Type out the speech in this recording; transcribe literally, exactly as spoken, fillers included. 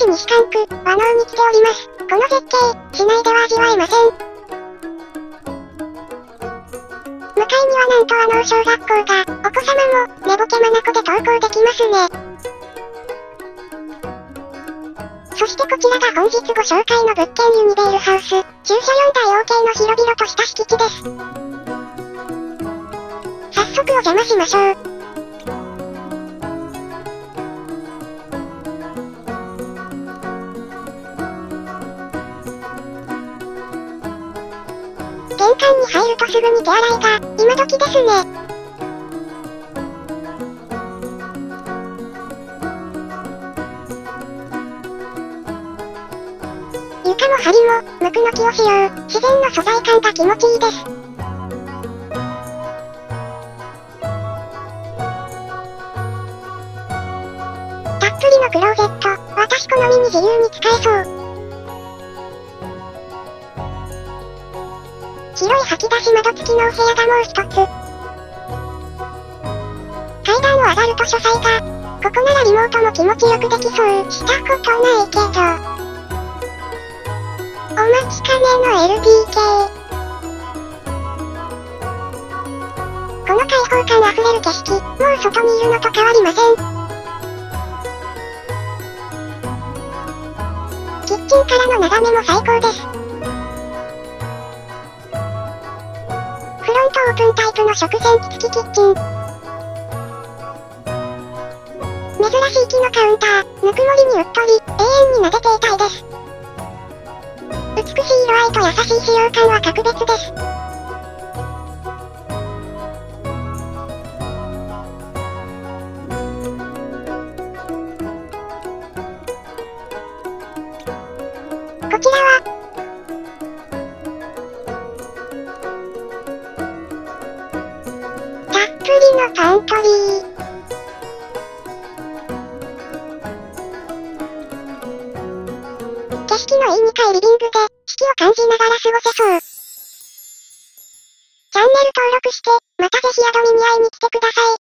西館区、和能に来ております。この絶景、市内では味わえません。向かいにはなんと和能小学校が、お子様も、寝ぼけまなこで登校できますね。そしてこちらが本日ご紹介の物件ユニベールハウス、駐車よんだいオーケーの広々とした敷地です。早速お邪魔しましょう。玄関に入るとすぐに手洗いが、今時ですね。床も梁も、無垢の木を使用、自然の素材感が気持ちいいです。たっぷりのクローゼット、私好みに自由に使えそう。広い吐き出し窓付きのお部屋がもう一つ。階段を上がると書斎が、ここならリモートも気持ちよくできそう。したことないけど。お待ちかねの エルディーケー。この開放感あふれる景色、もう外にいるのと変わりません。キッチンからの眺めも最高です。フロントオープンタイプの食洗機付きキッチン。珍しい木のカウンター、ぬくもりにうっとり、永遠に撫でていたいです。美しい色合いと優しい使用感は格別です。こちらは、たっぷりのパントリー。景色のいいにかいリビングで、四季を感じながら過ごせそう。チャンネル登録して、またぜひ宿見に会いに来てください。